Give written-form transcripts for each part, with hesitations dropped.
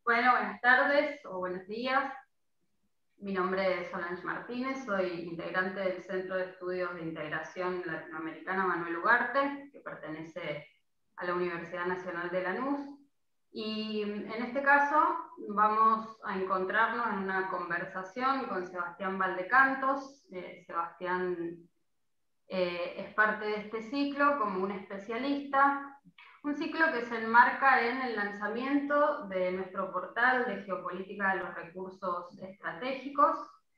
Bueno, buenas tardes o buenos días. Mi nombre es Solange Martínez, soy integrante del Centro de Estudios de Integración Latinoamericana Manuel Ugarte, que pertenece a la Universidad Nacional de Lanús. Y en este caso vamos a encontrarnos en una conversación con Sebastián Valdecantos. Sebastián es parte de este ciclo como un especialista. Un ciclo que se enmarca en el lanzamiento de nuestro portal de geopolítica de los recursos estratégicos,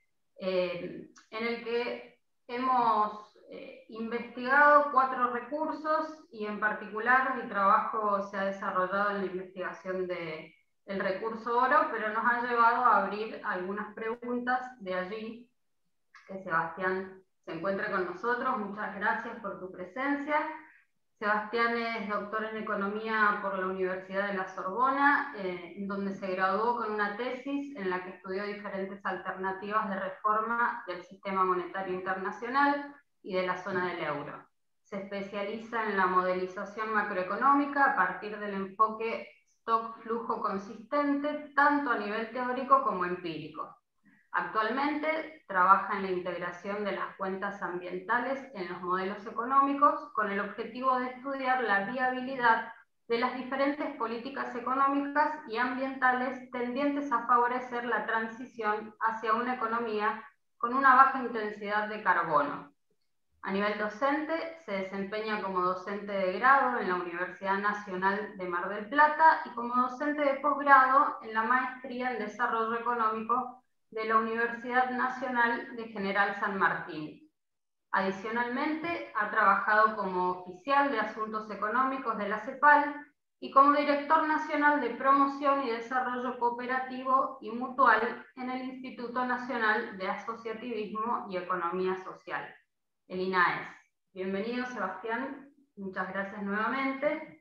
en el que hemos investigado 4 recursos y en particular mi trabajo se ha desarrollado en la investigación del recurso oro, pero nos ha llevado a abrir algunas preguntas de allí. Que Sebastián se encuentre con nosotros. Muchas gracias por tu presencia. Sebastián es doctor en Economía por la Universidad de la Sorbona, en donde se graduó con una tesis en la que estudió diferentes alternativas de reforma del sistema monetario internacional y de la zona del euro. Se especializa en la modelización macroeconómica a partir del enfoque stock-flujo consistente, tanto a nivel teórico como empírico. Actualmente trabaja en la integración de las cuentas ambientales en los modelos económicos con el objetivo de estudiar la viabilidad de las diferentes políticas económicas y ambientales tendientes a favorecer la transición hacia una economía con una baja intensidad de carbono. A nivel docente, se desempeña como docente de grado en la Universidad Nacional de Mar del Plata y como docente de posgrado en la Maestría en Desarrollo Económico de la Universidad Nacional de General San Martín. Adicionalmente, ha trabajado como oficial de Asuntos Económicos de la CEPAL y como director nacional de Promoción y Desarrollo Cooperativo y Mutual en el Instituto Nacional de Asociativismo y Economía Social, el INAES. Bienvenido, Sebastián. Muchas gracias nuevamente.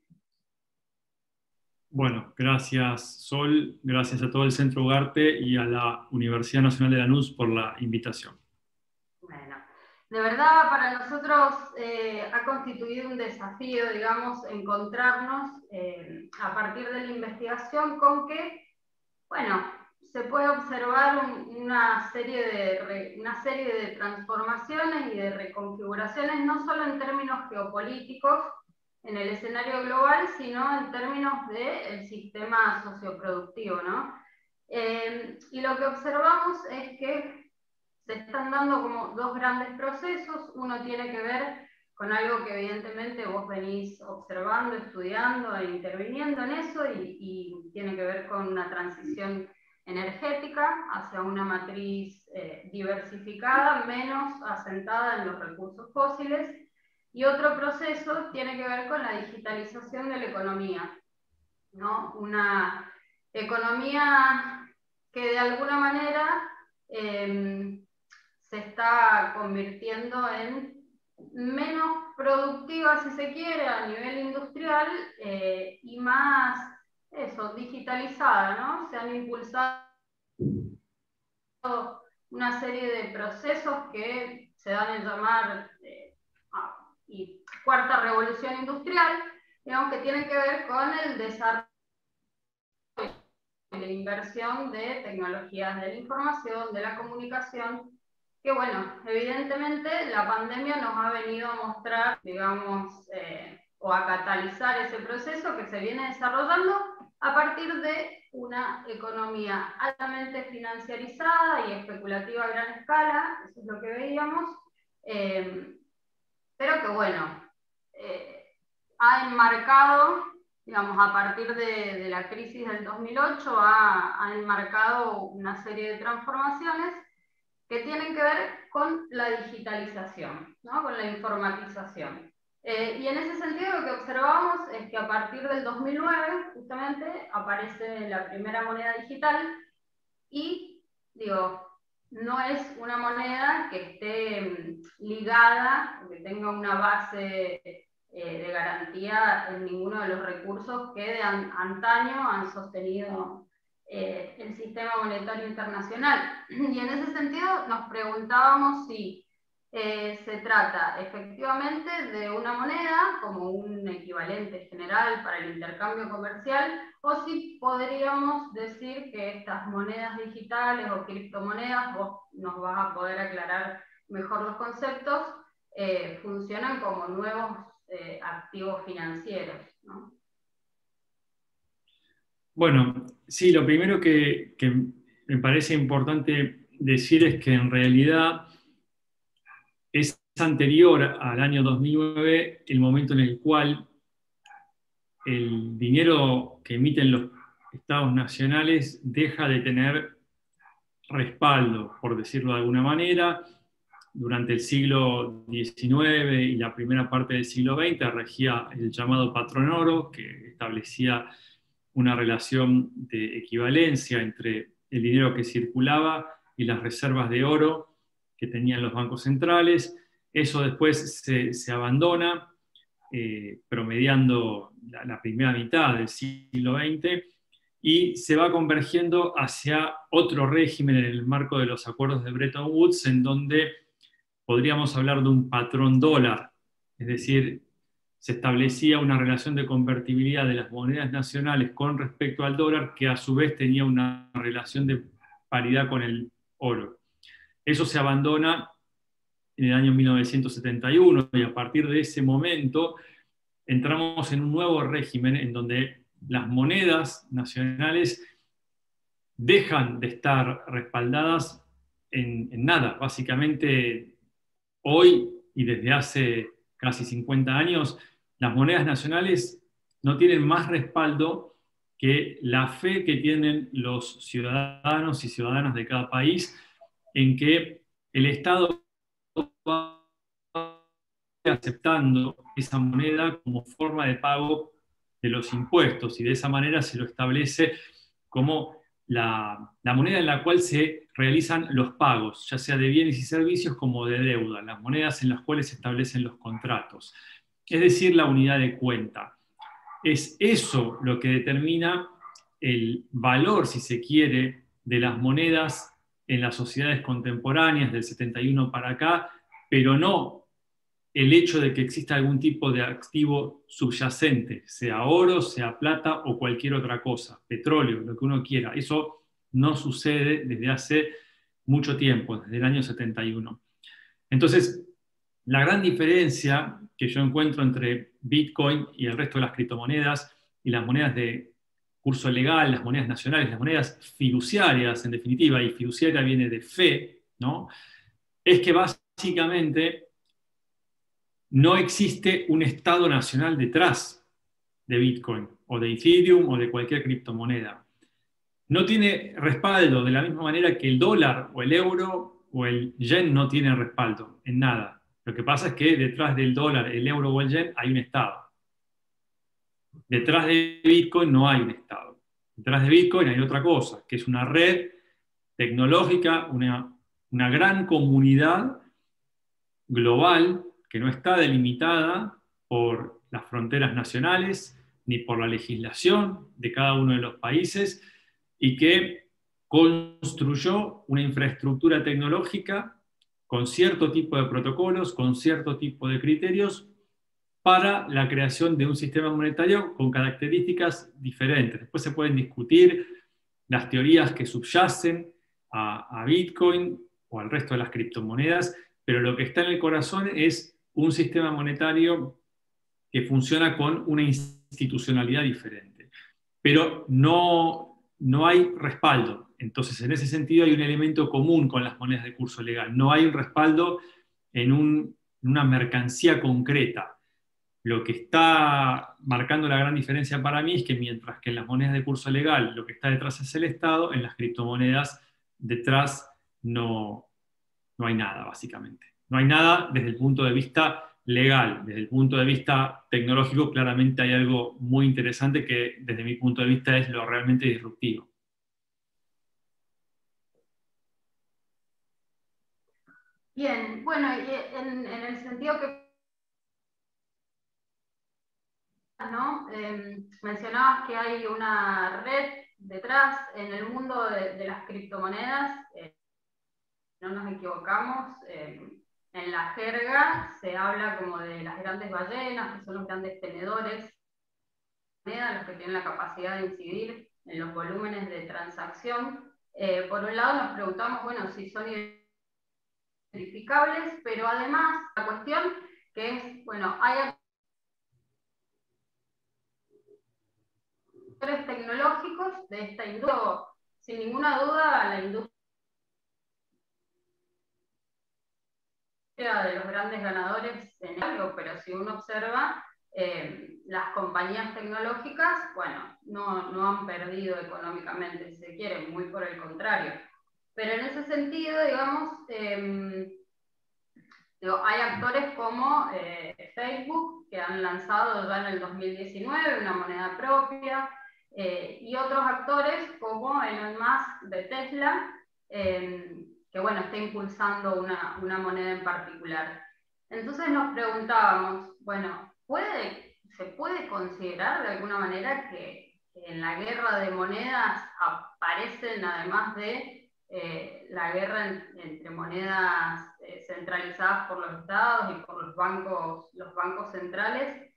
Bueno, gracias Sol, gracias a todo el Centro Ugarte y a la Universidad Nacional de Lanús por la invitación. Bueno, de verdad para nosotros ha constituido un desafío, digamos, encontrarnos a partir de la investigación con que, bueno, se puede observar una serie de transformaciones y de reconfiguraciones, no solo en términos geopolíticos, en el escenario global, sino en términos del sistema socioproductivo, ¿no? Y lo que observamos es que se están dando como 2 grandes procesos. Uno tiene que ver con algo que evidentemente vos venís observando, estudiando e interviniendo en eso, y tiene que ver con una transición energética hacia una matriz diversificada, menos asentada en los recursos fósiles. Y otro proceso tiene que ver con la digitalización de la economía, ¿no? Una economía que de alguna manera se está convirtiendo en menos productiva, si se quiere, a nivel industrial, y más digitalizada, ¿no? Se han impulsado una serie de procesos que se dan en llamar y cuarta revolución industrial, digamos, que tienen que ver con el desarrollo de la inversión de tecnologías de la información, de la comunicación, que bueno, evidentemente la pandemia nos ha venido a mostrar, digamos, o a catalizar ese proceso que se viene desarrollando a partir de una economía altamente financiarizada y especulativa a gran escala. Eso es lo que veíamos, pero que bueno, ha enmarcado, digamos, a partir de la crisis del 2008, ha enmarcado una serie de transformaciones que tienen que ver con la digitalización, ¿no? Con la informatización. Y en ese sentido lo que observamos es que a partir del 2009, justamente, aparece la primera moneda digital y, digo, no es una moneda que esté ligada, que tenga una base de garantía en ninguno de los recursos que de antaño han sostenido el sistema monetario internacional. Y en ese sentido nos preguntábamos si Se trata efectivamente de una moneda como un equivalente general para el intercambio comercial, o si podríamos decir que estas monedas digitales o criptomonedas, vos nos vas a poder aclarar mejor los conceptos, funcionan como nuevos activos financieros, ¿no? Bueno, sí, lo primero que me parece importante decir es que en realidad es anterior al año 2009 el momento en el cual el dinero que emiten los estados nacionales deja de tener respaldo, por decirlo de alguna manera. Durante el siglo XIX y la primera parte del siglo XX regía el llamado patrón oro, que establecía una relación de equivalencia entre el dinero que circulaba y las reservas de oro que tenían los bancos centrales. Eso después se abandona, promediando la primera mitad del siglo XX, y se va convergiendo hacia otro régimen en el marco de los acuerdos de Bretton Woods, en donde podríamos hablar de un patrón dólar, es decir, se establecía una relación de convertibilidad de las monedas nacionales con respecto al dólar, que a su vez tenía una relación de paridad con el oro. Eso se abandona en el año 1971 y a partir de ese momento entramos en un nuevo régimen en donde las monedas nacionales dejan de estar respaldadas en nada. Básicamente, hoy y desde hace casi 50 años, las monedas nacionales no tienen más respaldo que la fe que tienen los ciudadanos y ciudadanas de cada país en que el Estado va aceptando esa moneda como forma de pago de los impuestos, y de esa manera se lo establece como la moneda en la cual se realizan los pagos, ya sea de bienes y servicios como de deuda, las monedas en las cuales se establecen los contratos, es decir, la unidad de cuenta. Es eso lo que determina el valor, si se quiere, de las monedas en las sociedades contemporáneas del 71 para acá, pero no el hecho de que exista algún tipo de activo subyacente, sea oro, sea plata o cualquier otra cosa, petróleo, lo que uno quiera. Eso no sucede desde hace mucho tiempo, desde el año 71. Entonces, la gran diferencia que yo encuentro entre Bitcoin y el resto de las criptomonedas y las monedas de curso legal, las monedas nacionales, las monedas fiduciarias, en definitiva, y fiduciaria viene de fe, ¿no? Es que básicamente no existe un Estado nacional detrás de Bitcoin o de Ethereum o de cualquier criptomoneda. No tiene respaldo de la misma manera que el dólar o el euro o el yen no tienen respaldo en nada. Lo que pasa es que detrás del dólar, el euro o el yen hay un Estado. Detrás de Bitcoin no hay un Estado. Detrás de Bitcoin hay otra cosa, que es una red tecnológica, una gran comunidad global que no está delimitada por las fronteras nacionales ni por la legislación de cada uno de los países, y que construyó una infraestructura tecnológica con cierto tipo de protocolos, con cierto tipo de criterios, para la creación de un sistema monetario con características diferentes. Después se pueden discutir las teorías que subyacen a Bitcoin o al resto de las criptomonedas, pero lo que está en el corazón es un sistema monetario que funciona con una institucionalidad diferente. Pero no hay respaldo. Entonces, en ese sentido hay un elemento común con las monedas de curso legal. No hay un respaldo en una mercancía concreta. Lo que está marcando la gran diferencia para mí es que mientras que en las monedas de curso legal lo que está detrás es el Estado, en las criptomonedas detrás no hay nada, básicamente. No hay nada desde el punto de vista legal. Desde el punto de vista tecnológico, claramente hay algo muy interesante que desde mi punto de vista es lo realmente disruptivo. Bien, bueno, y en el sentido que, ¿no? Mencionabas que hay una red detrás en el mundo de las criptomonedas, no nos equivocamos. en la jerga se habla como de las grandes ballenas, que son los grandes tenedores de moneda, los que tienen la capacidad de incidir en los volúmenes de transacción. Por un lado nos preguntamos, bueno, si son identificables, pero además la cuestión que es, bueno, hay actores tecnológicos de esta industria, sin ninguna duda la industria de los grandes ganadores en algo, pero si uno observa, las compañías tecnológicas, bueno, no han perdido económicamente, si se quiere, muy por el contrario. Pero en ese sentido, digamos, hay actores como Facebook, que han lanzado ya en el 2019 una moneda propia, y otros actores como Elon Musk de Tesla, que bueno, está impulsando una moneda en particular. Entonces nos preguntábamos, bueno, ¿se puede considerar de alguna manera que en la guerra de monedas aparecen, además de la guerra entre monedas centralizadas por los estados y por los bancos centrales,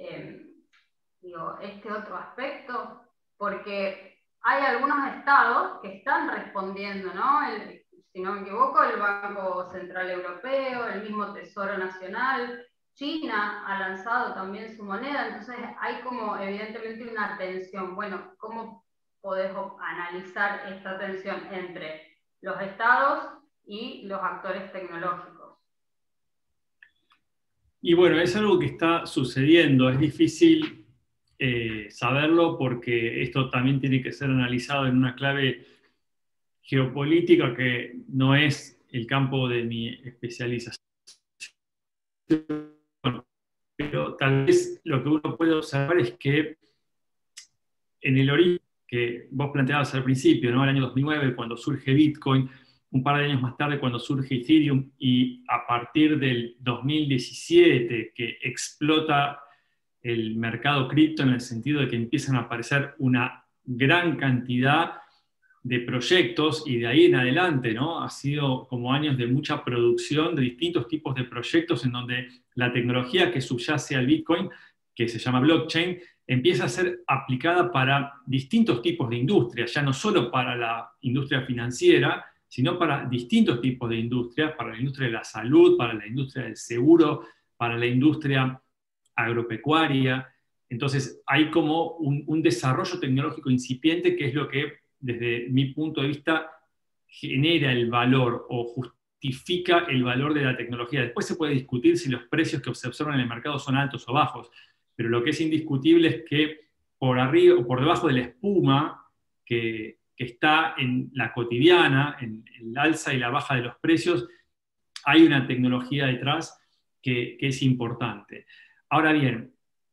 este otro aspecto? Porque hay algunos estados que están respondiendo, ¿no? Si no me equivoco, el Banco Central Europeo, el mismo Tesoro Nacional, China ha lanzado también su moneda, entonces hay como evidentemente una tensión. Bueno, ¿cómo podemos analizar esta tensión entre los estados y los actores tecnológicos? Y bueno, es algo que está sucediendo, es difícil saberlo porque esto también tiene que ser analizado en una clave geopolítica que no es el campo de mi especialización. Pero tal vez lo que uno puede observar es que en el origen que vos planteabas al principio, ¿no? El año 2009, cuando surge Bitcoin, un par de años más tarde cuando surge Ethereum, y a partir del 2017 que explota el mercado cripto en el sentido de que empiezan a aparecer una gran cantidad de proyectos, y de ahí en adelante, ¿no? Ha sido como años de mucha producción de distintos tipos de proyectos en donde la tecnología que subyace al Bitcoin, que se llama blockchain, empieza a ser aplicada para distintos tipos de industrias, ya no solo para la industria financiera, sino para distintos tipos de industrias, para la industria de la salud, para la industria del seguro, para la industria agropecuaria. Entonces hay como un desarrollo tecnológico incipiente que es lo que, desde mi punto de vista, genera el valor o justifica el valor de la tecnología. Después se puede discutir si los precios que se observan en el mercado son altos o bajos, pero lo que es indiscutible es que por arriba o por debajo de la espuma que está en la cotidiana, en el alza y la baja de los precios, hay una tecnología detrás que es importante. Ahora bien,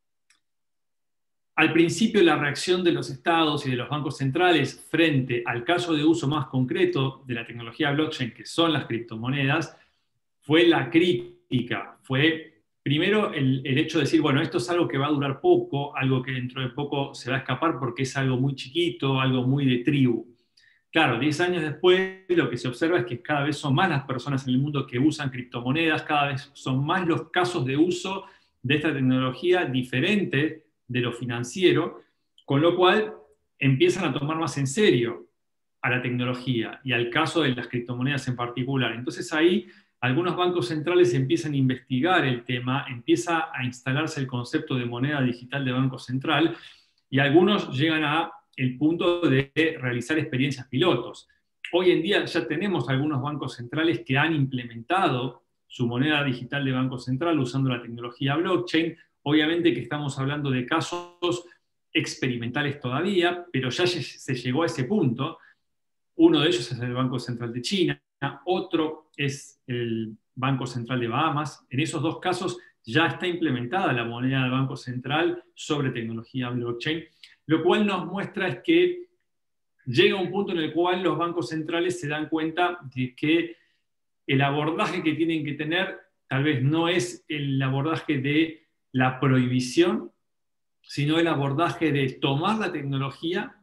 al principio la reacción de los estados y de los bancos centrales frente al caso de uso más concreto de la tecnología blockchain, que son las criptomonedas, fue la crítica, fue primero el hecho de decir, bueno, esto es algo que va a durar poco, algo que dentro de poco se va a escapar porque es algo muy chiquito, algo muy de tribu. Claro, 10 años después lo que se observa es que cada vez son más las personas en el mundo que usan criptomonedas, cada vez son más los casos de uso de esta tecnología diferente de lo financiero, con lo cual empiezan a tomar más en serio a la tecnología y al caso de las criptomonedas en particular. Entonces ahí algunos bancos centrales empiezan a investigar el tema, empieza a instalarse el concepto de moneda digital de banco central, y algunos llegan a el punto de realizar experiencias pilotos. Hoy en día ya tenemos algunos bancos centrales que han implementado su moneda digital de banco central usando la tecnología blockchain. Obviamente que estamos hablando de casos experimentales todavía, pero ya se llegó a ese punto. Uno de ellos es el Banco Central de China, otro es el Banco Central de Bahamas. En esos dos casos ya está implementada la moneda del Banco Central sobre tecnología blockchain, lo cual nos muestra es que llega un punto en el cual los bancos centrales se dan cuenta de que el abordaje que tienen que tener tal vez no es el abordaje de la prohibición, sino el abordaje de tomar la tecnología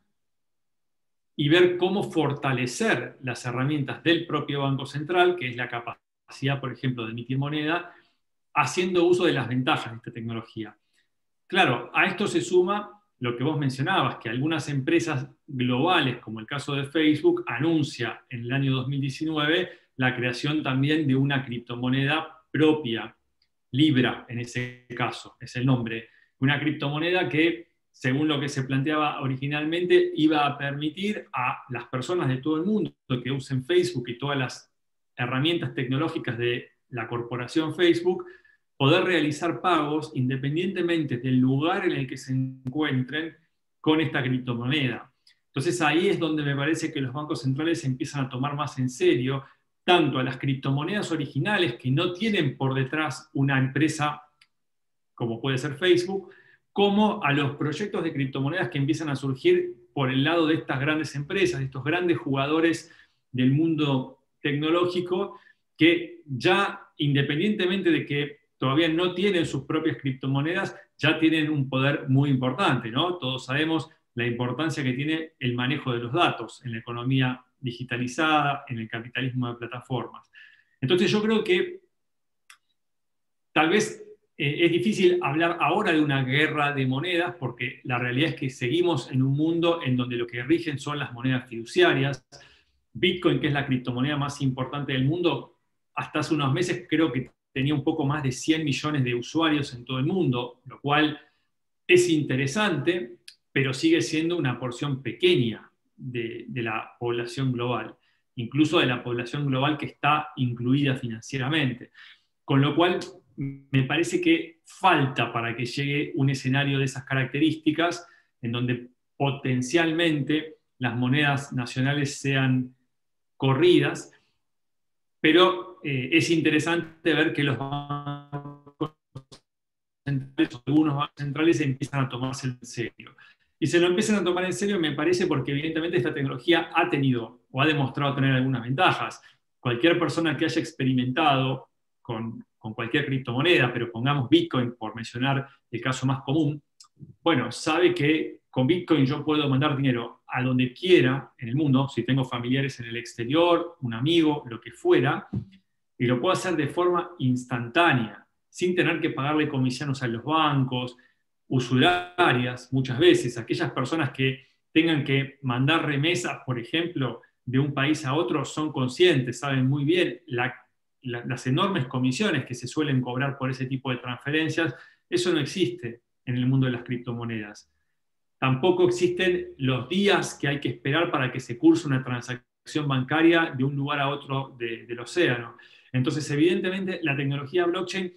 y ver cómo fortalecer las herramientas del propio Banco Central, que es la capacidad capacidad, por ejemplo, de emitir moneda, haciendo uso de las ventajas de esta tecnología. Claro, a esto se suma lo que vos mencionabas, que algunas empresas globales, como el caso de Facebook, anuncia en el año 2019 la creación también de una criptomoneda propia, Libra en ese caso, es el nombre. Una criptomoneda que, según lo que se planteaba originalmente, iba a permitir a las personas de todo el mundo que usen Facebook y todas las herramientas tecnológicas de la corporación Facebook, poder realizar pagos independientemente del lugar en el que se encuentren con esta criptomoneda. Entonces ahí es donde me parece que los bancos centrales empiezan a tomar más en serio tanto a las criptomonedas originales que no tienen por detrás una empresa como puede ser Facebook, como a los proyectos de criptomonedas que empiezan a surgir por el lado de estas grandes empresas, de estos grandes jugadores del mundo tecnológico, que ya, independientemente de que todavía no tienen sus propias criptomonedas, ya tienen un poder muy importante, ¿no? Todos sabemos la importancia que tiene el manejo de los datos en la economía digitalizada, en el capitalismo de plataformas. Entonces yo creo que tal vez es difícil hablar ahora de una guerra de monedas, porque la realidad es que seguimos en un mundo en donde lo que rigen son las monedas fiduciarias. Bitcoin, que es la criptomoneda más importante del mundo, hasta hace unos meses creo que tenía un poco más de 100 millones de usuarios en todo el mundo, lo cual es interesante, pero sigue siendo una porción pequeña de la población global, incluso de la población global que está incluida financieramente. Con lo cual, me parece que falta para que llegue un escenario de esas características en donde potencialmente las monedas nacionales sean corridas, pero es interesante ver que los bancos centrales, algunos bancos centrales empiezan a tomarse en serio. Y se lo empiezan a tomar en serio, me parece, porque evidentemente esta tecnología ha tenido o ha demostrado tener algunas ventajas. Cualquier persona que haya experimentado con cualquier criptomoneda, pero pongamos Bitcoin por mencionar el caso más común, bueno, sabe que con Bitcoin yo puedo mandar dinero a donde quiera en el mundo, si tengo familiares en el exterior, un amigo, lo que fuera, y lo puedo hacer de forma instantánea, sin tener que pagarle comisiones a los bancos, usurarias, muchas veces, aquellas personas que tengan que mandar remesas, por ejemplo, de un país a otro, son conscientes, saben muy bien las enormes comisiones que se suelen cobrar por ese tipo de transferencias. Eso no existe en el mundo de las criptomonedas. Tampoco existen los días que hay que esperar para que se curse una transacción bancaria de un lugar a otro del océano. Entonces, evidentemente, la tecnología blockchain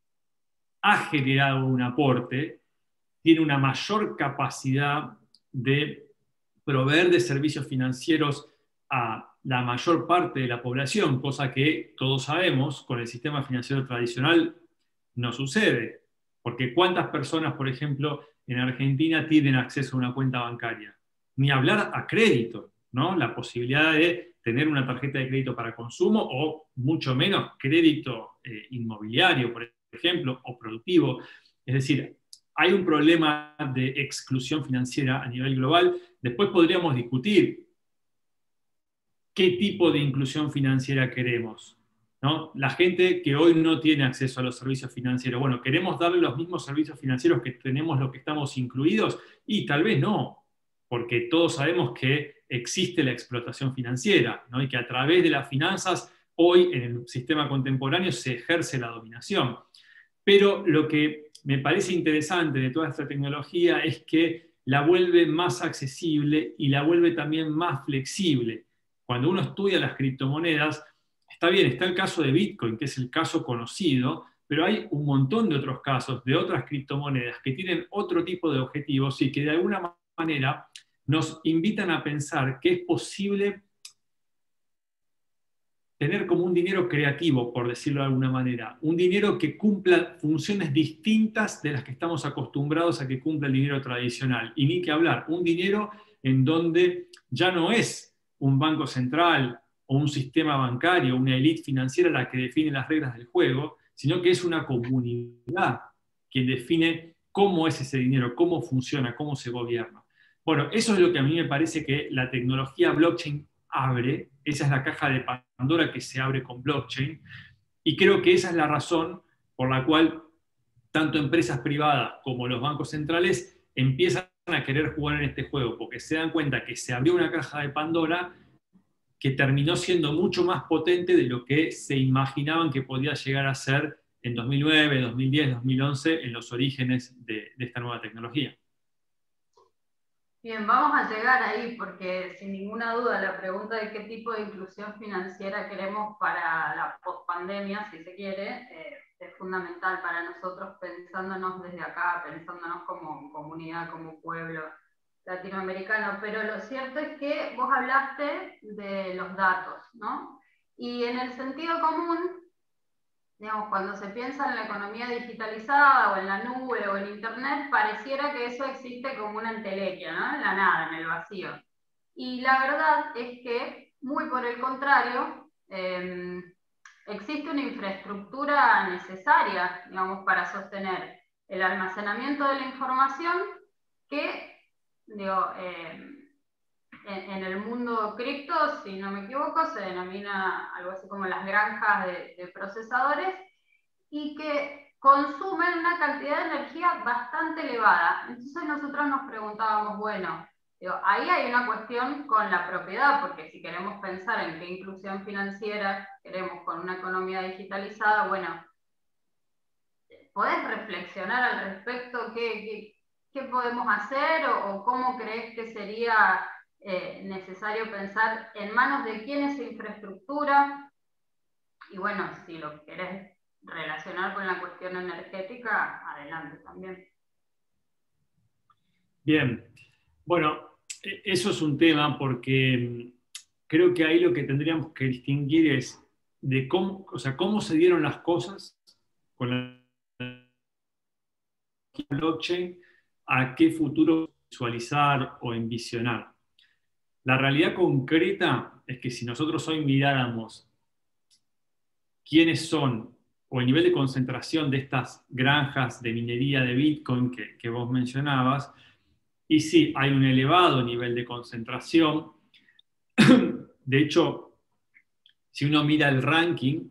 ha generado un aporte, tiene una mayor capacidad de proveer de servicios financieros a la mayor parte de la población, cosa que todos sabemos con el sistema financiero tradicional no sucede. Porque ¿cuántas personas, por ejemplo, en Argentina tienen acceso a una cuenta bancaria? Ni hablar a crédito, ¿no? La posibilidad de tener una tarjeta de crédito para consumo o mucho menos crédito inmobiliario, por ejemplo, o productivo. Es decir, hay un problema de exclusión financiera a nivel global. Después podríamos discutir qué tipo de inclusión financiera queremos, ¿no? La gente que hoy no tiene acceso a los servicios financieros, bueno, ¿queremos darle los mismos servicios financieros que tenemos los que estamos incluidos? Y tal vez no, porque todos sabemos que existe la explotación financiera, ¿no? Y que a través de las finanzas, hoy en el sistema contemporáneo se ejerce la dominación. Pero lo que me parece interesante de toda esta tecnología es que la vuelve más accesible y la vuelve también más flexible. Cuando uno estudia las criptomonedas, está bien, está el caso de Bitcoin, que es el caso conocido, pero hay un montón de otros casos, de otras criptomonedas que tienen otro tipo de objetivos y que de alguna manera nos invitan a pensar que es posible tener como un dinero creativo, por decirlo de alguna manera, un dinero que cumpla funciones distintas de las que estamos acostumbrados a que cumpla el dinero tradicional. Y ni que hablar, un dinero en donde ya no es un banco central o un sistema bancario, una élite financiera la que define las reglas del juego, sino que es una comunidad quien define cómo es ese dinero, cómo funciona, cómo se gobierna. Bueno, eso es lo que a mí me parece que la tecnología blockchain abre. Esa es la caja de Pandora que se abre con blockchain, Y creo que esa es la razón por la cual tanto empresas privadas como los bancos centrales empiezan a querer jugar en este juego, porque se dan cuenta que se abrió una caja de Pandora que terminó siendo mucho más potente de lo que se imaginaban que podía llegar a ser en 2009, 2010, 2011, en los orígenes de esta nueva tecnología. Bien, vamos a llegar ahí porque sin ninguna duda la pregunta de qué tipo de inclusión financiera queremos para la pospandemia, si se quiere, es fundamental para nosotros pensándonos desde acá, pensándonos como comunidad, como pueblo latinoamericano. Pero lo cierto es que vos hablaste de los datos, ¿no? Y en el sentido común, digamos, cuando se piensa en la economía digitalizada o en la nube o en Internet, pareciera que eso existe como una entelequia, ¿no? En la nada, en el vacío. Y la verdad es que, muy por el contrario, existe una infraestructura necesaria, digamos, para sostener el almacenamiento de la información que, digo, en el mundo cripto, si no me equivoco, se denomina algo así como las granjas de procesadores y que consumen una cantidad de energía bastante elevada. Entonces nosotros nos preguntábamos, bueno, ahí hay una cuestión con la propiedad, porque si queremos pensar en qué inclusión financiera queremos con una economía digitalizada, bueno, ¿podés reflexionar al respecto qué podemos hacer o cómo crees que sería necesario pensar en manos de quién es infraestructura? Y bueno, si lo querés relacionar con la cuestión energética, adelante también. Bien, bueno, eso es un tema porque creo que ahí lo que tendríamos que distinguir es de cómo, o sea, cómo se dieron las cosas con la blockchain, a qué futuro visualizar o envisionar. La realidad concreta es que si nosotros hoy miráramos quiénes son o el nivel de concentración de estas granjas de minería de Bitcoin que vos mencionabas, y sí, hay un elevado nivel de concentración. De hecho, si uno mira el ranking,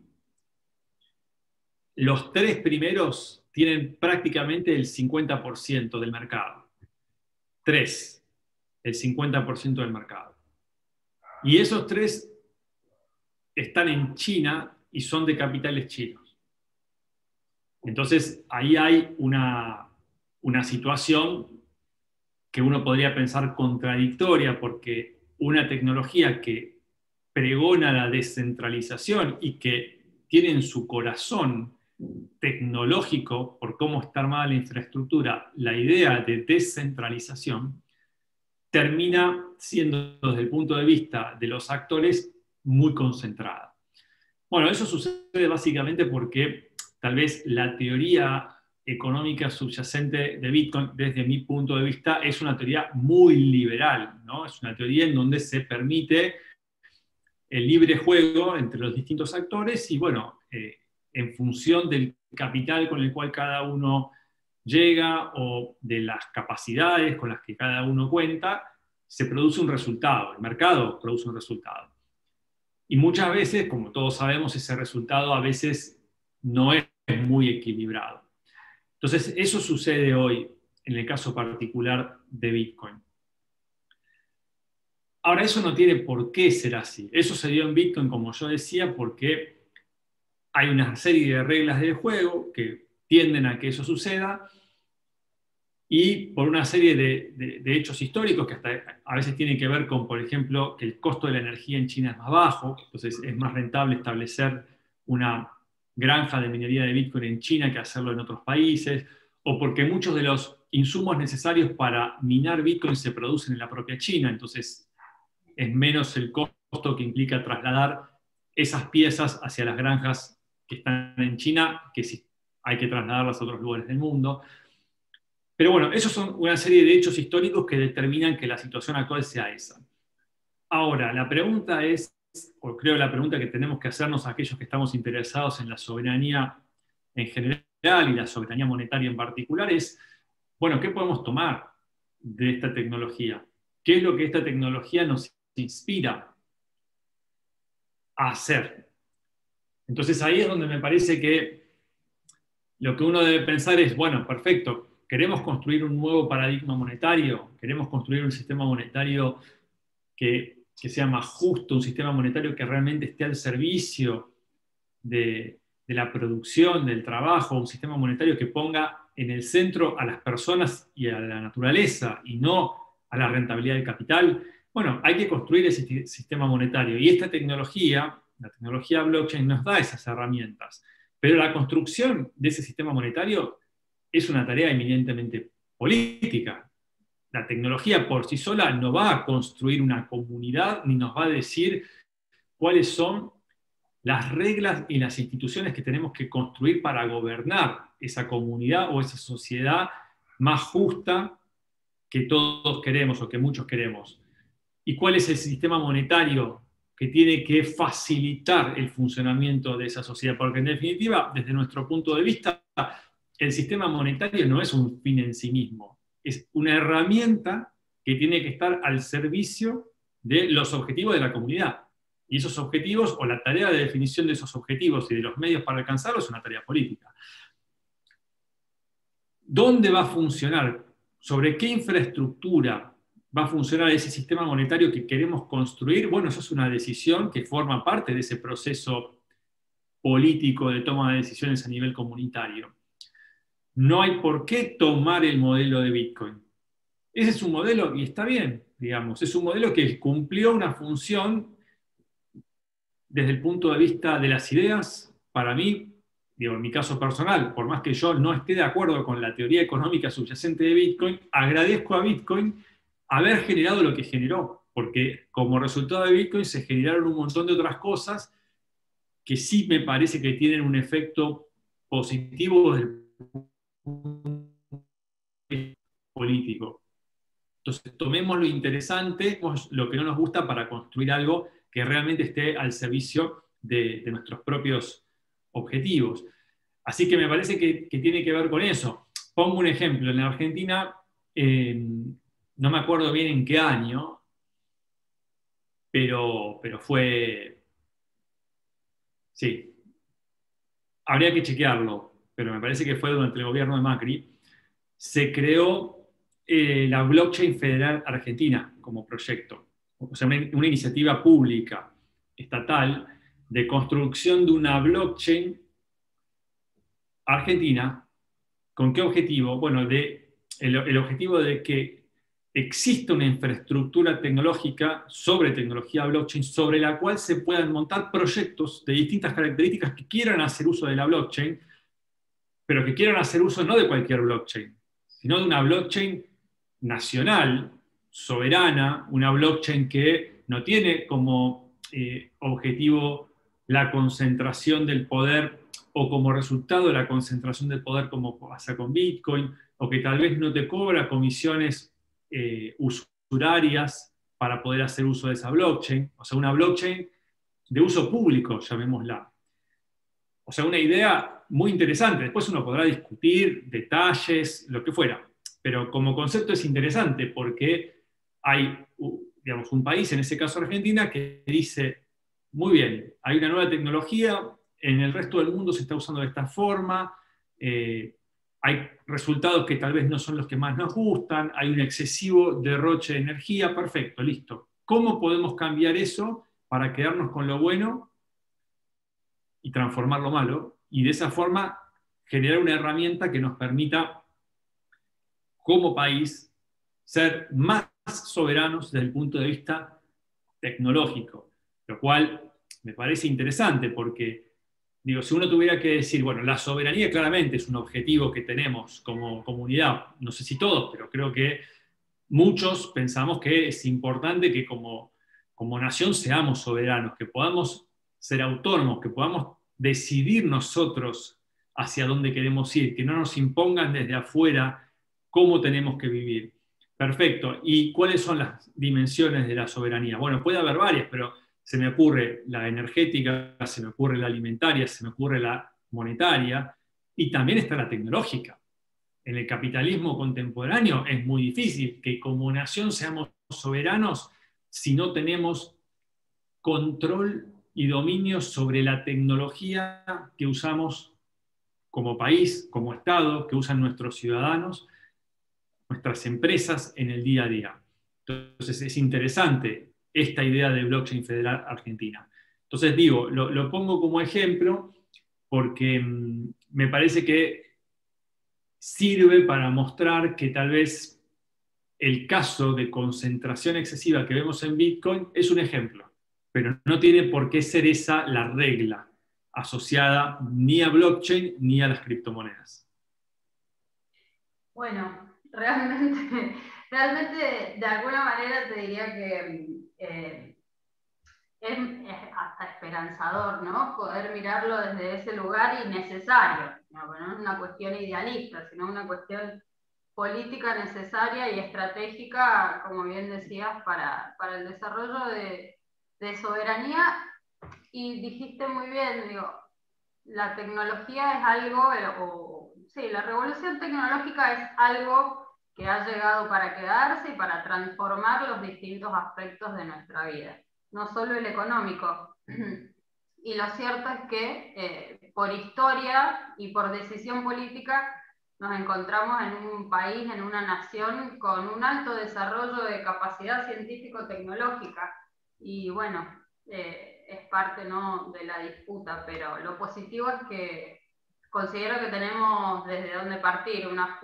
los tres primeros tienen prácticamente el 50% del mercado. Tres, el 50% del mercado. Y esos tres están en China y son de capitales chinos. Entonces, ahí hay una situación que uno podría pensar contradictoria, porque una tecnología que pregona la descentralización y que tiene en su corazón tecnológico, por cómo está armada la infraestructura, la idea de descentralización, termina siendo, desde el punto de vista de los actores, muy concentrada. Bueno, eso sucede básicamente porque tal vez la teoría económica subyacente de Bitcoin, desde mi punto de vista, es una teoría muy liberal, ¿no? Es una teoría en donde se permite el libre juego entre los distintos actores y, bueno, en función del capital con el cual cada uno llega o de las capacidades con las que cada uno cuenta, se produce un resultado, el mercado produce un resultado. Y muchas veces, como todos sabemos, ese resultado a veces no es muy equilibrado. Entonces, eso sucede hoy en el caso particular de Bitcoin. Ahora, eso no tiene por qué ser así. Eso se dio en Bitcoin, como yo decía, porque hay una serie de reglas del juego que tienden a que eso suceda y por una serie de hechos históricos que hasta a veces tienen que ver con, por ejemplo, que el costo de la energía en China es más bajo, entonces es más rentable establecer una granja de minería de Bitcoin en China que hacerlo en otros países, o porque muchos de los insumos necesarios para minar Bitcoin se producen en la propia China, entonces es menos el costo que implica trasladar esas piezas hacia las granjas que están en China, que si hay que trasladarlas a otros lugares del mundo. Pero bueno, esos son una serie de hechos históricos que determinan que la situación actual sea esa. Ahora, la pregunta es, o creo la pregunta que tenemos que hacernos a aquellos que estamos interesados en la soberanía en general y la soberanía monetaria en particular es, bueno, ¿qué podemos tomar de esta tecnología? ¿Qué es lo que esta tecnología nos inspira a hacer? Entonces ahí es donde me parece que lo que uno debe pensar es, bueno, perfecto, queremos construir un nuevo paradigma monetario, queremos construir un sistema monetario que sea más justo, un sistema monetario que realmente esté al servicio de la producción, del trabajo, un sistema monetario que ponga en el centro a las personas y a la naturaleza y no a la rentabilidad del capital. Bueno, hay que construir ese sistema monetario y esta tecnología, la tecnología blockchain, nos da esas herramientas. Pero la construcción de ese sistema monetario es una tarea eminentemente política. La tecnología por sí sola no va a construir una comunidad ni nos va a decir cuáles son las reglas y las instituciones que tenemos que construir para gobernar esa comunidad o esa sociedad más justa que todos queremos o que muchos queremos. ¿Y cuál es el sistema monetario que tiene que facilitar el funcionamiento de esa sociedad? Porque en definitiva, desde nuestro punto de vista, el sistema monetario no es un fin en sí mismo, es una herramienta que tiene que estar al servicio de los objetivos de la comunidad. Y esos objetivos, o la tarea de definición de esos objetivos y de los medios para alcanzarlos, es una tarea política. ¿Dónde va a funcionar? ¿Sobre qué infraestructura va a funcionar ese sistema monetario que queremos construir? Bueno, eso es una decisión que forma parte de ese proceso político de toma de decisiones a nivel comunitario. No hay por qué tomar el modelo de Bitcoin. Ese es un modelo, y está bien, digamos, es un modelo que cumplió una función desde el punto de vista de las ideas. Para mí, digo, en mi caso personal, por más que yo no esté de acuerdo con la teoría económica subyacente de Bitcoin, agradezco a Bitcoin haber generado lo que generó, porque como resultado de Bitcoin se generaron un montón de otras cosas que sí me parece que tienen un efecto positivo desde el punto de vista político. Entonces, tomemos lo interesante, lo que no nos gusta para construir algo que realmente esté al servicio de nuestros propios objetivos. Así que me parece que tiene que ver con eso. Pongo un ejemplo. En la Argentina, no me acuerdo bien en qué año, pero fue... Sí, habría que chequearlo, pero me parece que fue durante el gobierno de Macri. Se creó la Blockchain Federal Argentina como proyecto. O sea, una iniciativa pública, estatal, de construcción de una blockchain argentina. ¿Con qué objetivo? Bueno, el objetivo de que exista una infraestructura tecnológica sobre tecnología blockchain, sobre la cual se puedan montar proyectos de distintas características que quieran hacer uso de la blockchain, pero que quieran hacer uso no de cualquier blockchain, sino de una blockchain nacional, soberana, una blockchain que no tiene como objetivo la concentración del poder o como resultado de la concentración del poder como pasa con Bitcoin, o que tal vez no te cobra comisiones usurarias para poder hacer uso de esa blockchain, o sea, una blockchain de uso público, llamémosla. O sea, una idea muy interesante. Después uno podrá discutir detalles, lo que fuera, pero como concepto es interesante porque hay, digamos, un país, en ese caso Argentina, que dice, muy bien, hay una nueva tecnología, en el resto del mundo se está usando de esta forma, hay resultados que tal vez no son los que más nos gustan, hay un excesivo derroche de energía, perfecto, listo. ¿Cómo podemos cambiar eso para quedarnos con lo bueno y transformar lo malo? Y de esa forma generar una herramienta que nos permita, como país, ser más soberanos desde el punto de vista tecnológico, lo cual me parece interesante porque, digo, si uno tuviera que decir, bueno, la soberanía claramente es un objetivo que tenemos como comunidad, no sé si todos, pero creo que muchos pensamos que es importante que como nación seamos soberanos, que podamos ser autónomos, que podamos decidir nosotros hacia dónde queremos ir, que no nos impongan desde afuera cómo tenemos que vivir. Perfecto. ¿Y cuáles son las dimensiones de la soberanía? Bueno, puede haber varias, pero se me ocurre la energética, se me ocurre la alimentaria, se me ocurre la monetaria, y también está la tecnológica. En el capitalismo contemporáneo es muy difícil que como nación seamos soberanos si no tenemos control y dominio sobre la tecnología que usamos como país, como Estado, que usan nuestros ciudadanos, nuestras empresas en el día a día. Entonces es interesante esta idea de blockchain federal argentina. Entonces digo, lo pongo como ejemplo porque me parece que sirve para mostrar que tal vez el caso de concentración excesiva que vemos en Bitcoin es un ejemplo, pero no tiene por qué ser esa la regla asociada ni a blockchain ni a las criptomonedas. Bueno, realmente de alguna manera te diría que es hasta esperanzador, ¿no? Poder mirarlo desde ese lugar y necesario, ¿no? No es una cuestión idealista, sino una cuestión política necesaria y estratégica, como bien decías, para el desarrollo de soberanía. Y dijiste muy bien, digo, la tecnología es algo, sí, la revolución tecnológica es algo que ha llegado para quedarse y para transformar los distintos aspectos de nuestra vida, no solo el económico. Y lo cierto es que por historia y por decisión política nos encontramos en un país, en una nación con un alto desarrollo de capacidad científico-tecnológica. Y bueno, es parte, ¿no?, de la disputa, pero lo positivo es que considero que tenemos desde donde partir, una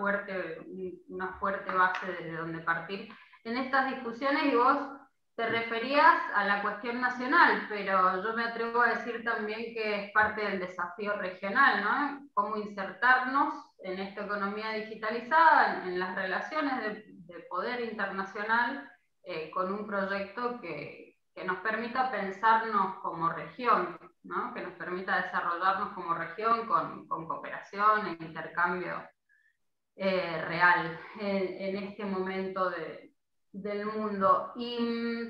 fuerte base desde donde partir en estas discusiones, y vos te referías a la cuestión nacional, pero yo me atrevo a decir también que es parte del desafío regional, ¿no? Cómo insertarnos en esta economía digitalizada, en las relaciones de poder internacional, con un proyecto que nos permita pensarnos como región, ¿no? Que nos permita desarrollarnos como región con cooperación e intercambio real en este momento del mundo. Y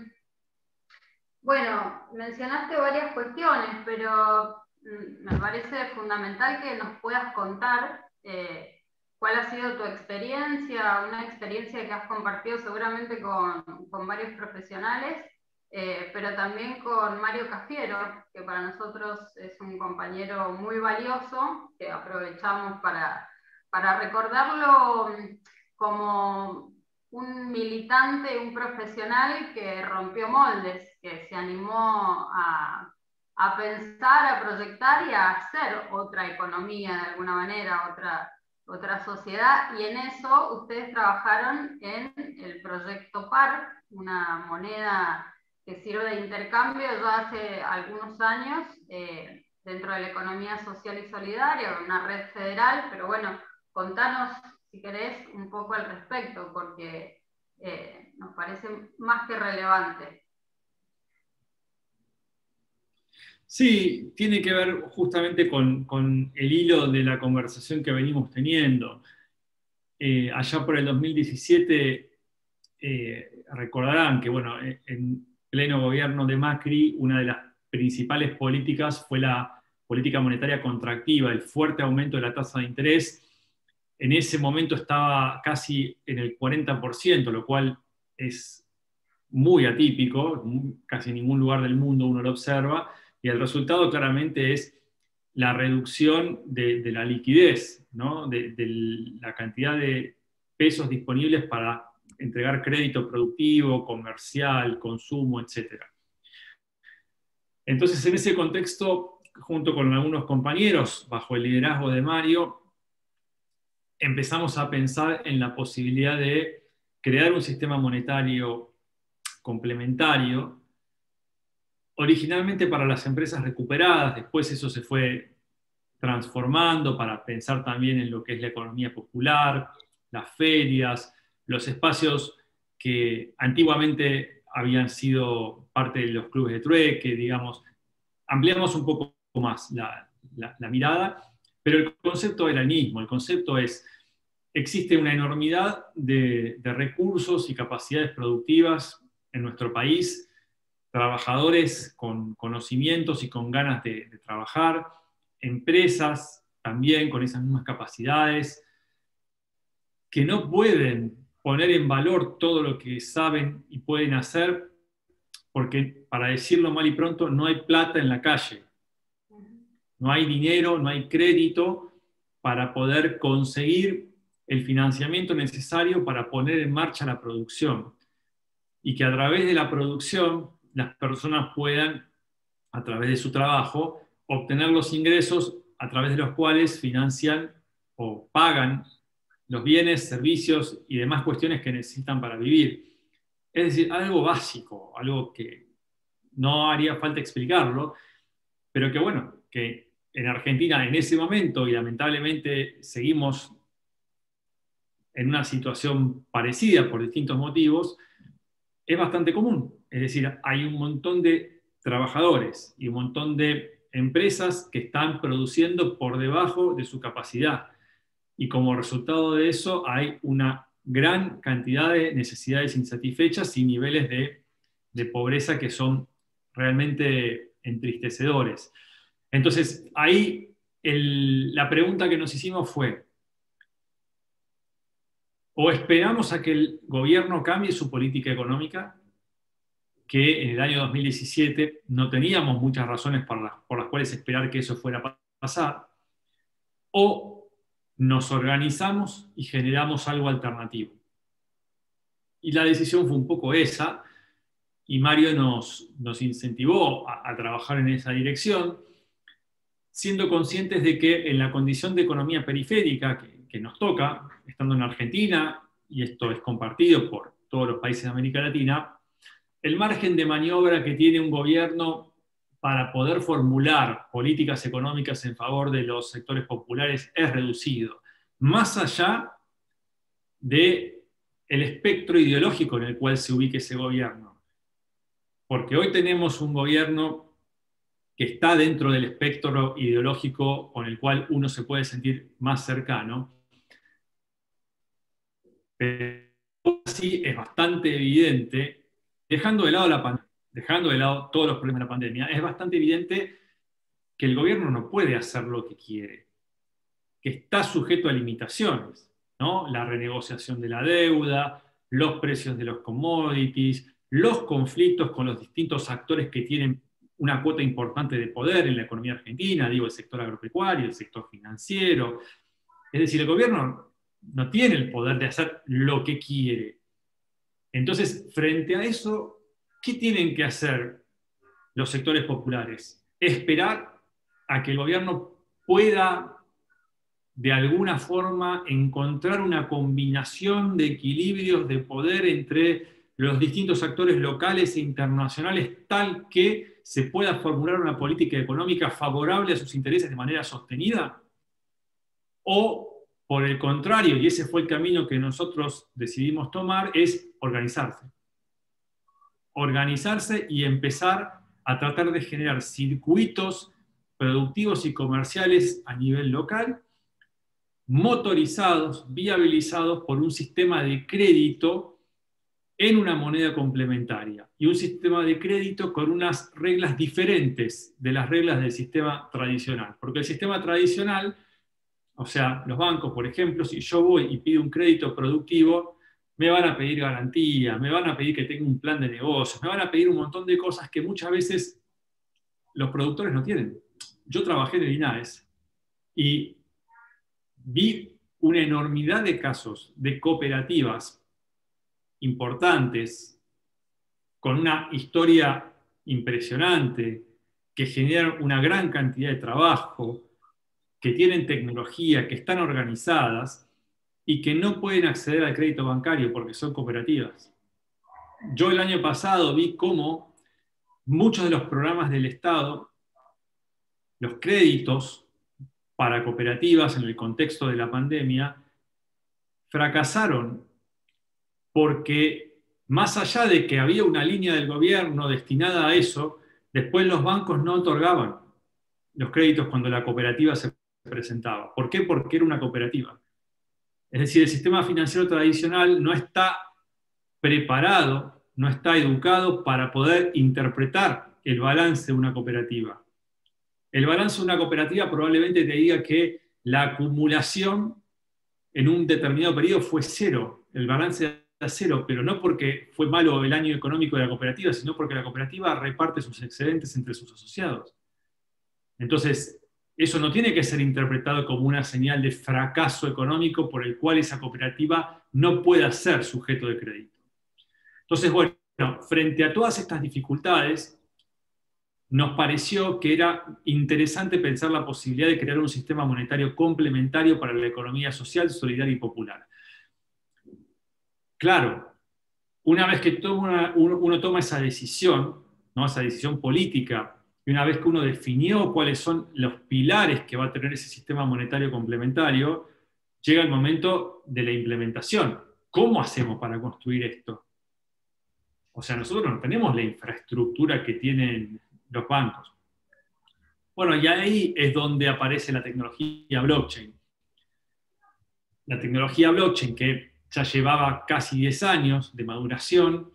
bueno, mencionaste varias cuestiones, pero me parece fundamental que nos puedas contar cuál ha sido tu experiencia, una experiencia que has compartido seguramente con varios profesionales, pero también con Mario Cafiero, que para nosotros es un compañero muy valioso, que aprovechamos para recordarlo como un militante, un profesional que rompió moldes, que se animó a pensar, a proyectar y a hacer otra economía de alguna manera, otra sociedad, y en eso ustedes trabajaron en el proyecto PAR, una moneda que sirve de intercambio ya hace algunos años dentro de la economía social y solidaria, una red federal, pero bueno, contanos si querés un poco al respecto, porque nos parece más que relevante. Sí, tiene que ver justamente con el hilo de la conversación que venimos teniendo. Allá por el 2017, recordarán que, bueno, en pleno gobierno de Macri, una de las principales políticas fue la política monetaria contractiva, el fuerte aumento de la tasa de interés. En ese momento estaba casi en el 40%, lo cual es muy atípico, casi en ningún lugar del mundo uno lo observa, y el resultado claramente es la reducción de la liquidez, ¿no? de la cantidad de pesos disponibles para entregar crédito productivo, comercial, consumo, etc. Entonces, en ese contexto, junto con algunos compañeros, bajo el liderazgo de Mario, empezamos a pensar en la posibilidad de crear un sistema monetario complementario, originalmente para las empresas recuperadas. Después eso se fue transformando para pensar también en lo que es la economía popular, las ferias, los espacios que antiguamente habían sido parte de los clubes de trueque, digamos. Ampliamos un poco más la mirada, pero el concepto era el mismo. El concepto es: existe una enormidad de recursos y capacidades productivas en nuestro país, trabajadores con conocimientos y con ganas de trabajar, empresas también con esas mismas capacidades, que no pueden poner en valor todo lo que saben y pueden hacer porque, para decirlo mal y pronto, no hay plata en la calle. No hay dinero, no hay crédito para poder conseguir el financiamiento necesario para poner en marcha la producción. Y que a través de la producción las personas puedan, a través de su trabajo, obtener los ingresos a través de los cuales financian o pagan los bienes, servicios y demás cuestiones que necesitan para vivir. Es decir, algo básico, algo que no haría falta explicarlo, pero que bueno, que en Argentina en ese momento, y lamentablemente seguimos en una situación parecida por distintos motivos, es bastante común. Es decir, hay un montón de trabajadores y un montón de empresas que están produciendo por debajo de su capacidad. Y como resultado de eso hay una gran cantidad de necesidades insatisfechas y niveles de pobreza que son realmente entristecedores. Entonces, ahí la pregunta que nos hicimos fue, o esperamos a que el gobierno cambie su política económica, que en el año 2017 no teníamos muchas razones por las cuales esperar que eso fuera a pasar, o nos organizamos y generamos algo alternativo. Y la decisión fue un poco esa, y Mario nos incentivó a trabajar en esa dirección, siendo conscientes de que en la condición de economía periférica que nos toca, estando en Argentina, y esto es compartido por todos los países de América Latina, el margen de maniobra que tiene un gobierno para poder formular políticas económicas en favor de los sectores populares es reducido, más allá del espectro ideológico en el cual se ubique ese gobierno. Porque hoy tenemos un gobierno que está dentro del espectro ideológico con el cual uno se puede sentir más cercano, pero así es bastante evidente, dejando de lado la pandemia, dejando de lado todos los problemas de la pandemia, es bastante evidente que el gobierno no puede hacer lo que quiere, que está sujeto a limitaciones, ¿no? La renegociación de la deuda, los precios de los commodities, los conflictos con los distintos actores que tienen una cuota importante de poder en la economía argentina, digo, el sector agropecuario, el sector financiero. Es decir, el gobierno no tiene el poder de hacer lo que quiere. Entonces, frente a eso, ¿qué tienen que hacer los sectores populares? Esperar a que el gobierno pueda, de alguna forma, encontrar una combinación de equilibrios de poder entre los distintos actores locales e internacionales, tal que se pueda formular una política económica favorable a sus intereses de manera sostenida? ¿O, por el contrario, y ese fue el camino que nosotros decidimos tomar, es organizarse? Organizarse y empezar a tratar de generar circuitos productivos y comerciales a nivel local, motorizados, viabilizados por un sistema de crédito en una moneda complementaria y un sistema de crédito con unas reglas diferentes de las reglas del sistema tradicional. Porque el sistema tradicional, o sea, los bancos, por ejemplo, si yo voy y pido un crédito productivo, me van a pedir garantía, me van a pedir que tenga un plan de negocios, me van a pedir un montón de cosas que muchas veces los productores no tienen. Yo trabajé en el INAES y vi una enormidad de casos de cooperativas importantes, con una historia impresionante, que generan una gran cantidad de trabajo, que tienen tecnología, que están organizadas y que no pueden acceder al crédito bancario porque son cooperativas. Yo el año pasado vi cómo muchos de los programas del Estado, los créditos para cooperativas en el contexto de la pandemia, fracasaron porque, más allá de que había una línea del gobierno destinada a eso, después los bancos no otorgaban los créditos cuando la cooperativa se presentaba. ¿Por qué? Porque era una cooperativa. Es decir, el sistema financiero tradicional no está preparado, no está educado para poder interpretar el balance de una cooperativa. El balance de una cooperativa probablemente te diga que la acumulación en un determinado periodo fue cero. El balance a cero, pero no porque fue malo el año económico de la cooperativa, sino porque la cooperativa reparte sus excedentes entre sus asociados. Entonces, eso no tiene que ser interpretado como una señal de fracaso económico por el cual esa cooperativa no pueda ser sujeto de crédito. Entonces, bueno, frente a todas estas dificultades, nos pareció que era interesante pensar la posibilidad de crear un sistema monetario complementario para la economía social, solidaria y popular. Claro, una vez que uno toma esa decisión, ¿no? Esa decisión política, y una vez que uno definió cuáles son los pilares que va a tener ese sistema monetario complementario, llega el momento de la implementación. ¿Cómo hacemos para construir esto? O sea, nosotros no tenemos la infraestructura que tienen los bancos. Bueno, y ahí es donde aparece la tecnología blockchain. La tecnología blockchain, que ya llevaba casi 10 años de maduración,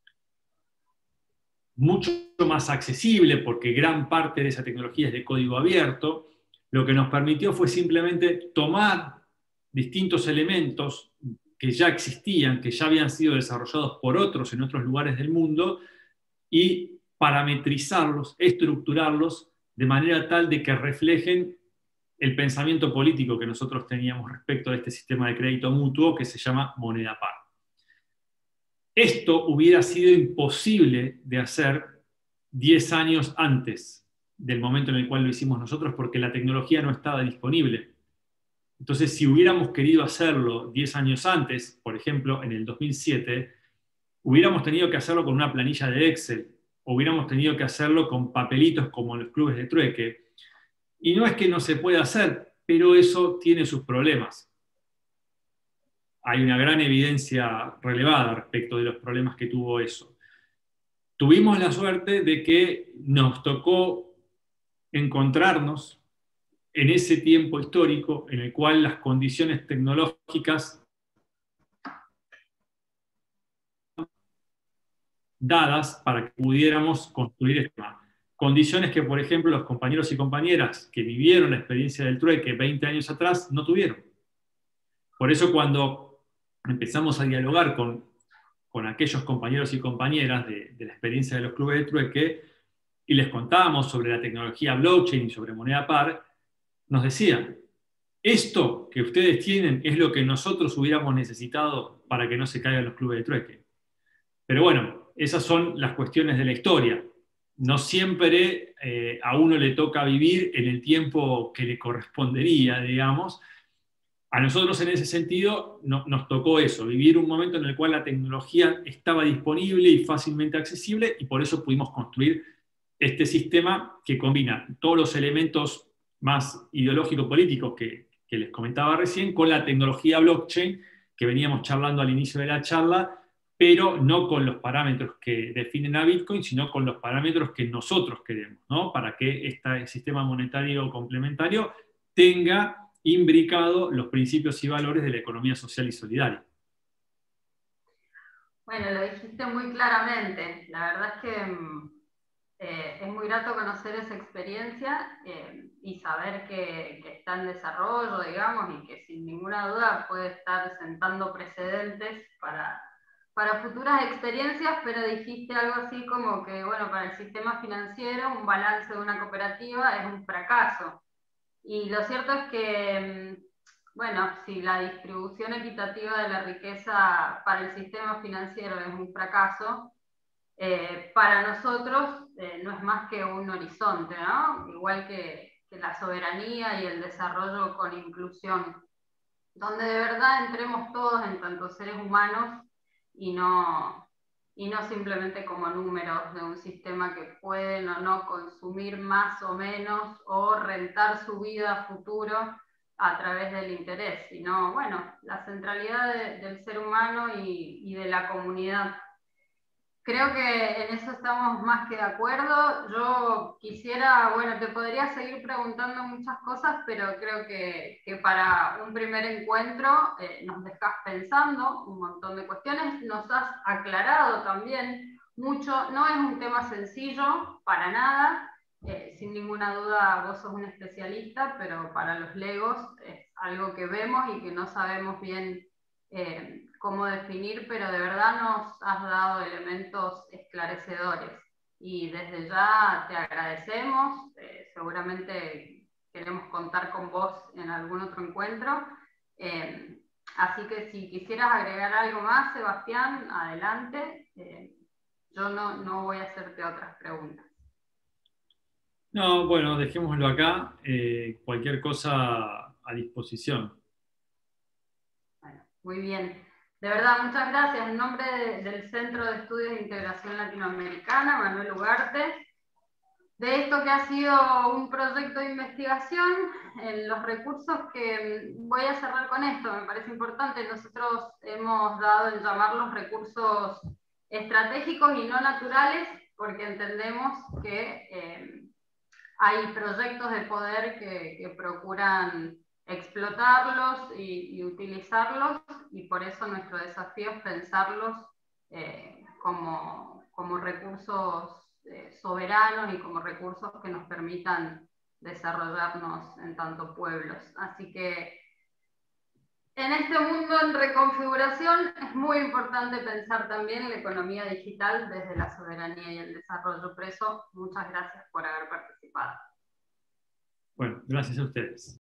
mucho más accesible porque gran parte de esa tecnología es de código abierto, lo que nos permitió fue simplemente tomar distintos elementos que ya existían, que ya habían sido desarrollados por otros en otros lugares del mundo, y parametrizarlos, estructurarlos de manera tal de que reflejen el pensamiento político que nosotros teníamos respecto a este sistema de crédito mutuo que se llama moneda par. Esto hubiera sido imposible de hacer 10 años antes del momento en el cual lo hicimos nosotros porque la tecnología no estaba disponible. Entonces, si hubiéramos querido hacerlo 10 años antes, por ejemplo, en el 2007, hubiéramos tenido que hacerlo con una planilla de Excel, o hubiéramos tenido que hacerlo con papelitos como en los clubes de trueque. Y no es que no se pueda hacer, pero eso tiene sus problemas. Hay una gran evidencia relevada respecto de los problemas que tuvo eso. Tuvimos la suerte de que nos tocó encontrarnos en ese tiempo histórico en el cual las condiciones tecnológicas dadas para que pudiéramos construir esto. Condiciones que, por ejemplo, los compañeros y compañeras que vivieron la experiencia del trueque 20 años atrás no tuvieron. Por eso cuando empezamos a dialogar con aquellos compañeros y compañeras de la experiencia de los clubes de trueque y les contábamos sobre la tecnología blockchain y sobre moneda par, nos decían, esto que ustedes tienen es lo que nosotros hubiéramos necesitado para que no se caigan los clubes de trueque. Pero bueno, esas son las cuestiones de la historia. No siempre a uno le toca vivir en el tiempo que le correspondería, digamos. A nosotros en ese sentido nos tocó eso, vivir un momento en el cual la tecnología estaba disponible y fácilmente accesible, y por eso pudimos construir este sistema que combina todos los elementos más ideológico-políticos que les comentaba recién con la tecnología blockchain que veníamos charlando al inicio de la charla, pero no con los parámetros que definen a Bitcoin, sino con los parámetros que nosotros queremos, ¿no? Para que este sistema monetario complementario tenga imbricado los principios y valores de la economía social y solidaria. Bueno, lo dijiste muy claramente. La verdad es que es muy grato conocer esa experiencia y saber que está en desarrollo, digamos, y que sin ninguna duda puede estar sentando precedentes para futuras experiencias, pero dijiste algo así como que, bueno, para el sistema financiero un balance de una cooperativa es un fracaso. Y lo cierto es que, bueno, si la distribución equitativa de la riqueza para el sistema financiero es un fracaso, para nosotros no es más que un horizonte, ¿no? Igual que la soberanía y el desarrollo con inclusión, donde de verdad entremos todos en tanto seres humanos y no simplemente como números de un sistema que pueden o no consumir más o menos o rentar su vida a futuro a través del interés, sino, bueno, la centralidad del ser humano y de la comunidad. Creo que en eso estamos más que de acuerdo. Yo quisiera, bueno, te podría seguir preguntando muchas cosas, pero creo que para un primer encuentro nos dejas pensando un montón de cuestiones. Nos has aclarado también mucho. No es un tema sencillo, para nada. Sin ninguna duda vos sos un especialista, pero para los legos es algo que vemos y que no sabemos bien cómo definir, pero de verdad nos has dado elementos esclarecedores. Y desde ya te agradecemos, seguramente queremos contar con vos en algún otro encuentro. Así que si quisieras agregar algo más, Sebastián, adelante. Yo no voy a hacerte otras preguntas. No, bueno, dejémoslo acá. Cualquier cosa a disposición. Bueno, muy bien. De verdad, muchas gracias. En nombre del Centro de Estudios de Integración Latinoamericana, Manuel Ugarte, de esto que ha sido un proyecto de investigación, en los recursos que voy a cerrar con esto, me parece importante. Nosotros hemos dado en llamarlos recursos estratégicos y no naturales, porque entendemos que hay proyectos de poder que procuran explotarlos y utilizarlos, y por eso nuestro desafío es pensarlos como recursos soberanos y como recursos que nos permitan desarrollarnos en tanto pueblos. Así que en este mundo en reconfiguración es muy importante pensar también la economía digital desde la soberanía y el desarrollo. Por eso, muchas gracias por haber participado. Bueno, gracias a ustedes.